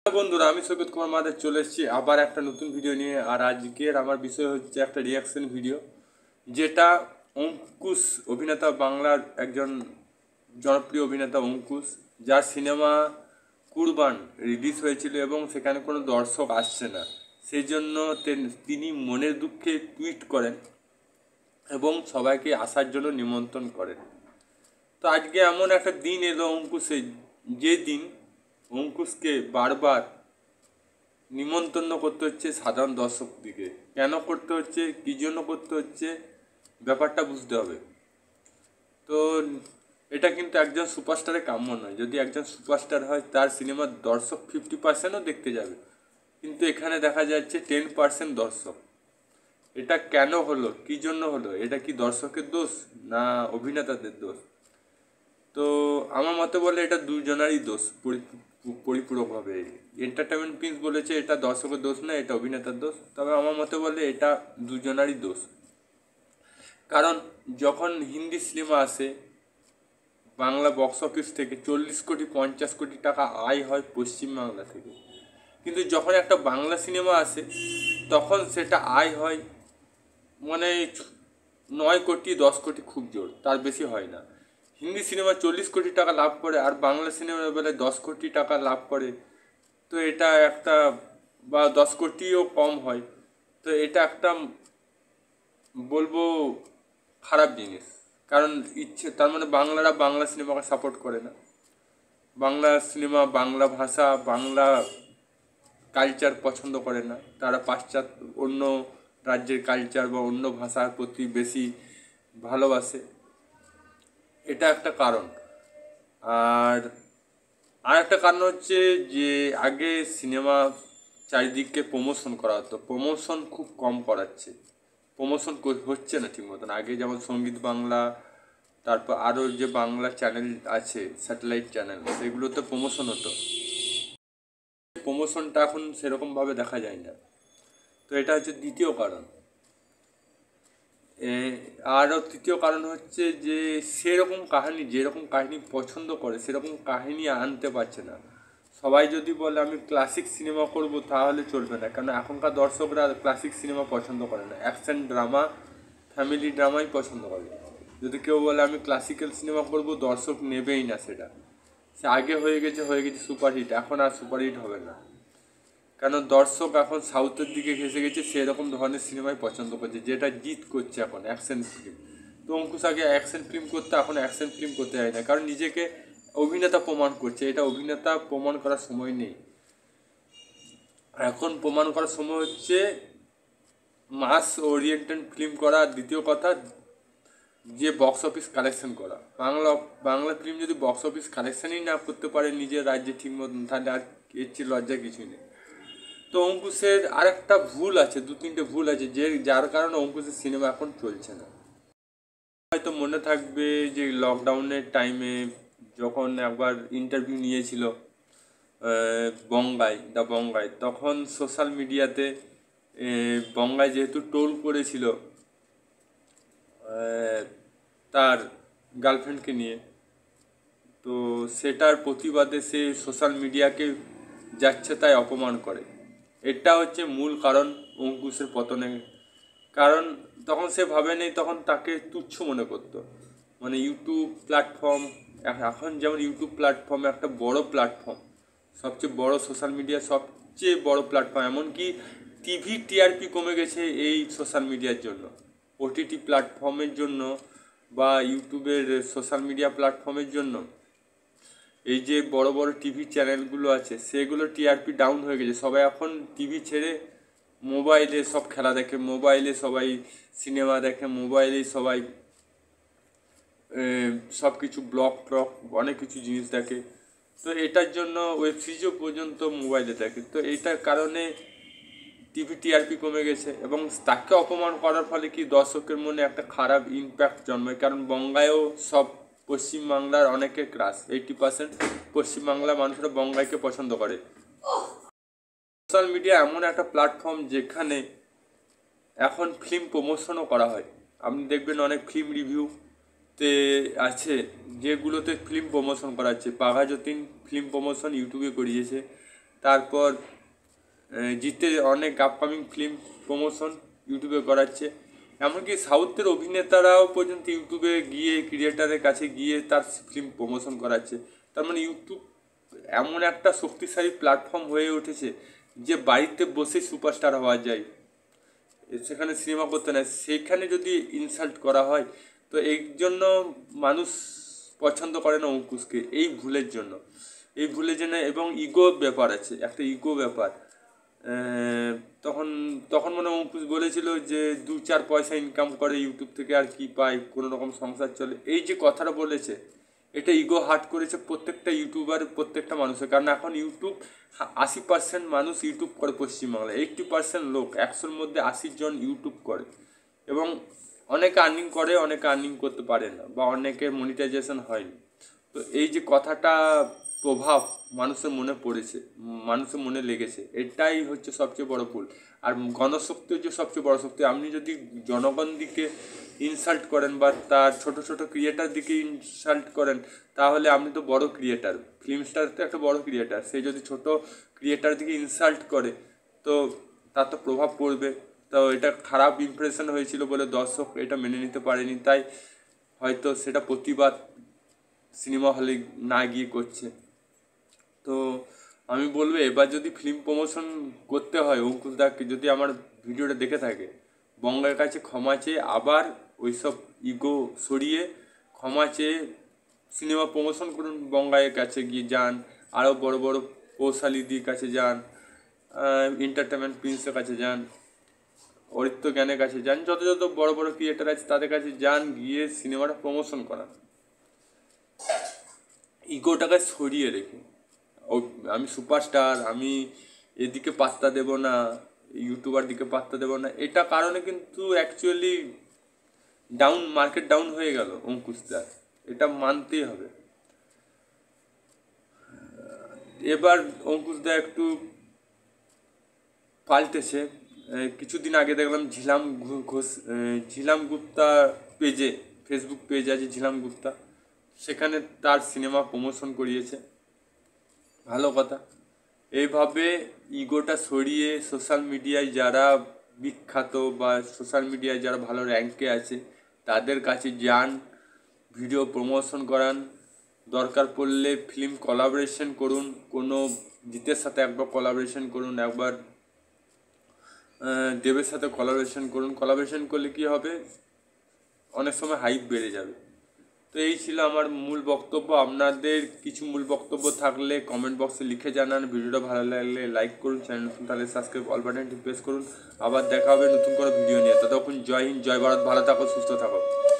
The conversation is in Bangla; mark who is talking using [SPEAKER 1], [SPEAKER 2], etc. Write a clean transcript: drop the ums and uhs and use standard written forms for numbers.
[SPEAKER 1] বন্ধুরা, আমি সৈকত কুমার মাদের চলে এসেছি আবার একটা নতুন ভিডিও নিয়ে। আর আজকের আমার বিষয় হচ্ছে একটা রিয়াকশন ভিডিও, যেটা অঙ্কুশ অভিনেতা, বাংলার একজন জনপ্রিয় অভিনেতা অঙ্কুশ, যার সিনেমা কুরবান রিলিজ হয়েছিল এবং সেখানে কোনো দর্শক আসছে না। সেই জন্য তিনি মনের দুঃখে টুইট করেন এবং সবাইকে আসার জন্য নিমন্ত্রণ করেন। তো আজকে এমন একটা দিন এলো অঙ্কুশের, যে দিন অঙ্কুশকে বারবার নিমন্ত্রণ করতে হচ্ছে সাধারণ দর্শকদিকে। কেন করতে হচ্ছে, কী জন্য করতে হচ্ছে, ব্যাপারটা বুঝতে হবে। তো এটা কিন্তু একজন সুপারস্টারের কাম্য নয়। যদি একজন সুপারস্টার হয়, তার সিনেমার দর্শক 50%ও দেখতে যাবে, কিন্তু এখানে দেখা যাচ্ছে 10% দর্শক। এটা কেন হলো, কী জন্য হলো? এটা কি দর্শকের দোষ না অভিনেতাদের দোষ? তো আমার মতে বলে এটা দুজনারই দোষ পরিপূরকভাবে। এন্টারটেনমেন্ট প্রিন্স বলেছে এটা দর্শকের দোষ না, এটা অভিনেতার দোষ। তবে আমার মতে বলে এটা দুজনারই দোষ। কারণ যখন হিন্দি সিনেমা আসে, বাংলা বক্স অফিস থেকে 40 কোটি 50 কোটি টাকা আয় হয় পশ্চিমবাংলা থেকে। কিন্তু যখন একটা বাংলা সিনেমা আসে, তখন সেটা আয় হয় মানে 9 কোটি 10 কোটি, খুব জোর, তার বেশি হয় না। হিন্দি সিনেমা 40 কোটি টাকা লাভ করে আর বাংলা সিনেমার বেলায় 10 কোটি টাকা লাভ করে। তো এটা একটা, বা 10 কোটিও কম হয়। তো এটা একটা বলবো খারাপ জিনিস। কারণ তার মানে বাংলারা বাংলা সিনেমাকে সাপোর্ট করে না। বাংলা সিনেমা, বাংলা ভাষা, বাংলা কালচার পছন্দ করে না। তারা পাশ্চাত্য অন্য রাজ্যের কালচার বা অন্য ভাষার প্রতি বেশি ভালোবাসে। এটা একটা কারণ। আর একটা কারণ হচ্ছে যে আগে সিনেমা চারিদিকে প্রমোশন করা হতো, প্রমোশন খুব কম করাচ্ছে, প্রমোশন হচ্ছে না ঠিক মতন। আগে যেমন সঙ্গীত বাংলা, তারপর আরও যে বাংলা চ্যানেল আছে, স্যাটেলাইট চ্যানেল, সেগুলোতে প্রমোশন হতো। প্রমোশনটা এখন সেরকমভাবে দেখা যায় না। তো এটা হচ্ছে দ্বিতীয় কারণ। আরও তৃতীয় কারণ হচ্ছে যে সেরকম কাহিনী, যেরকম কাহিনী পছন্দ করে সেরকম কাহিনী আনতে পারছে না। সবাই যদি বলে আমি ক্লাসিক সিনেমা করব, তাহলে চলবে না। কারণ এখনকার দর্শকরা ক্লাসিক সিনেমা পছন্দ করে না, অ্যাকশন ড্রামা, ফ্যামিলি ড্রামাই পছন্দ করে। যদি কেউ বলে আমি ক্লাসিক্যাল সিনেমা করব, দর্শক নেবেই না সেটা। সে আগে হয়ে গেছে সুপারহিট, এখন আর সুপারহিট হবে না। কেন, দর্শক এখন সাউথের দিকে ঘেসে গেছে, সেরকম ধরনের সিনেমাই পছন্দ করছে, যেটা জিত করছে এখন অ্যাকশন ফিল্ম। তো অঙ্কুশ আগে অ্যাকশন ফিল্ম করতে, এখন অ্যাকশন ফিল্ম করতে যায় না, কারণ নিজেকে অভিনেতা প্রমাণ করছে। এটা অভিনেতা প্রমাণ করার সময় নেই। এখন প্রমাণ করার সময় হচ্ছে মাস ওরিয়েন্টেড ফিল্ম করা। দ্বিতীয় কথা, যে বক্স অফিস কালেকশন করা। বাংলা ফিল্ম যদি বক্স অফিস কালেকশনই না করতে পারে নিজের রাজ্যে ঠিক মতন, তাহলে আর এর চেয়ে লজ্জা কিছুই নেই। তো অঙ্কুশের আরেকটা ভুল আছে, 2-3টে ভুল আছে, যার কারণে অঙ্কুশের সিনেমা এখন চলছে না। হয়তো মনে থাকবে যে লকডাউনের টাইমে যখন একবার ইন্টারভিউ নিয়েছিল বঙ্গায়, তখন সোশ্যাল মিডিয়াতে বঙ্গায় যেহেতু টোল করেছিল তার গার্লফ্রেন্ডকে নিয়ে, তো সেটার প্রতিবাদে সে সোশ্যাল মিডিয়াকে যাচ্ছে তাই অপমান করে। এটা হচ্ছে মূল কারণ অঙ্কুশের পতনের। কারণ তখন সে ভাবে নেই, তখন তাকে তুচ্ছ মনে করতো। মানে ইউটিউব প্ল্যাটফর্ম, এখন যেমন ইউটিউব প্ল্যাটফর্ম একটা বড় প্ল্যাটফর্ম, সবচেয়ে বড় সোশ্যাল মিডিয়া, সবচেয়ে বড় প্ল্যাটফর্ম। এমনকি টিভি টিআরপি কমে গেছে এই সোশ্যাল মিডিয়ার জন্য, ওটিটি প্ল্যাটফর্মের জন্য বা ইউটিউবের সোশ্যাল মিডিয়া প্ল্যাটফর্মের জন্য। এই যে বড় বড় টিভি চ্যানেলগুলো আছে, সেগুলো টিআরপি ডাউন হয়ে গেছে। সবাই এখন টিভি ছেড়ে মোবাইলে সব খেলা দেখে, মোবাইলে সবাই সিনেমা দেখে, মোবাইলেই সবাই সব কিছু ব্লগ ট্রক অনেক কিছু জিনিস দেখে। তো এটার জন্য ওয়েব সিরিজও পর্যন্ত মোবাইলে দেখে। তো এইটার কারণে টিভি টিআরপি কমে গেছে এবং তাকে অপমান করার ফলে কি দর্শকের মনে একটা খারাপ ইম্প্যাক্ট জন্মায়। কারণ বঙ্গায়ও সব পশ্চিমবাংলার অনেকের ক্রাশ, 80% পশ্চিমবাংলার মানুষরা বঙ্গাইকে পছন্দ করে। সোশ্যাল মিডিয়া এমন একটা প্ল্যাটফর্ম যেখানে এখন ফিল্ম প্রমোশনও করা হয়। আপনি দেখবেন অনেক ফিল্ম রিভিউতে আছে যেগুলোতে ফিল্ম প্রমোশন করা হচ্ছে। বাঘা যতীন ফিল্ম প্রমোশন ইউটিউবে করিয়েছে, তারপর জিতে অনেক আপকামিং ফিল্ম প্রমোশন ইউটিউবে করাচ্ছে। এমনকি সাউথের অভিনেতারাও পর্যন্ত ইউটিউবে গিয়ে ক্রিয়েটারের কাছে গিয়ে তার ফিল্ম প্রমোশন করাচ্ছে। তার মানে ইউটিউব এমন একটা শক্তিশালী প্ল্যাটফর্ম হয়ে উঠেছে যে বাড়িতে বসে সুপারস্টার হওয়া যায়, সেখানে সিনেমা করতে না, সেখানে যদি ইনসাল্ট করা হয় তো এই জন্য মানুষ পছন্দ করে না অঙ্কুশকে, এই ভুলের জন্য। এবং ইগো ব্যাপার আছে, একটা ইগো ব্যাপার। তখন তখন মনে অঙ্কুশ বলেছিল যে 2-4 পয়সা ইনকাম করে ইউটিউব থেকে, আর কি পায়, কোনো রকম সংসার চলে। এই যে কথাটা বলেছে, এটা ইগো হার্ট করেছে প্রত্যেকটা ইউটিউবার, প্রত্যেকটা মানুষের। কারণ এখন ইউটিউব 80% মানুষ ইউটিউব করে পশ্চিমবাংলায়, 80% লোক, 100-র মধ্যে 80 জন ইউটিউব করে। এবং অনেকে আর্নিং করে, অনেকে আর্নিং করতে পারে না, বা অনেকের মনিটাইজেশন হয়নি। তো এই যে কথাটা প্রভাব মানুষের মনে পড়েছে, মানুষের মনে লেগেছে, এটাই হচ্ছে সবচেয়ে বড় ভুল। আর গণশক্তি হচ্ছে সবচেয়ে বড় শক্তি। আপনি যদি জনগণ দিকে ইনসাল্ট করেন বা তার ছোট ছোট ক্রিয়েটার দিকে ইনসাল্ট করেন, তাহলে আপনি তো বড় ক্রিয়েটার, ফিল্ম স্টার তো একটা বড় ক্রিয়েটার, সে যদি ছোট ক্রিয়েটার দিকে ইনসাল্ট করে তো তার তো প্রভাব পড়বে। তো এটা খারাপ ইমপ্রেশন হয়েছিল বলে দর্শক এটা মেনে নিতে পারেনি, তাই হয়তো সেটা প্রতিবাদ সিনেমা হলে না গিয়ে করছে। তো আমি বলবো এবার যদি ফিল্ম প্রমোশন করতে হয়, অঙ্কুশ দাকে যদি আমার ভিডিওটা দেখে থাকে, বঙ্গের কাছে ক্ষমা চেয়ে আবার ওইসব ইগো সরিয়ে ক্ষমা চেয়ে সিনেমা প্রমোশন করুন। বঙ্গাইয়ের কাছে গিয়ে যান, আরও বড় বড় কৌশালীদির কাছে যান, এন্টারটেনমেন্ট প্রিন্সের কাছে যান, অরিত্য জ্ঞানের কাছে যান, যত যত বড় বড় ক্রিয়েটার আছে তাদের কাছে যান, গিয়ে সিনেমাটা প্রমোশন করান ইগোটাকে সরিয়ে রেখে। আমি সুপারস্টার, আমি এদিকে পাত্তা দেব না, ইউটিউবার দিকে পাত্তা দেব না, এটা কারণে কিন্তু অ্যাকচুয়ালি মার্কেট ডাউন হয়ে গেল অঙ্কুশদার, এটা মানতেই হবে। এবার অঙ্কুশদা একটু পাল্টেছে। কিছুদিন আগে দেখলাম ঝিলাম গুপ্তা পেজে, ফেসবুক পেজ আছে ঝিলাম গুপ্তা, সেখানে তার সিনেমা প্রমোশন করিয়েছে, ভালো কথা। এইভাবে ইগোটা সরিয়ে সোশ্যাল মিডিয়ায় যারা বিখ্যাত বা সোশ্যাল মিডিয়ায় যারা ভালো র্যাঙ্কে আছে তাদের কাছে যান, ভিডিও প্রমোশন করান, দরকার পড়লে ফিল্ম কোলাবোরেশন করুন, কোনো জিতের সাথে একবার কোলাবোরেশন করুন, একবার দেবের সাথে কোলাবোরেশন করুন। কোলাবোরেশন করলে কি হবে, অনেক সময় হাইপ বেড়ে যাবে। তো এই ছিল আমার মূল বক্তব্য। আপনাদের কিছু মূল বক্তব্য থাকলে কমেন্ট বক্সে লিখে জানান। ভিডিওটা ভালো লাগলে লাইক করুন, চ্যানেল নতুন তাহলে সাবস্ক্রাইব অল বাটনটি প্রেস করুন। আবার দেখা হবে নতুন করে ভিডিও নিয়ে। ততক্ষণ জয় হিন্দ, জয় ভারত, ভালো থাকো, সুস্থ থাকো।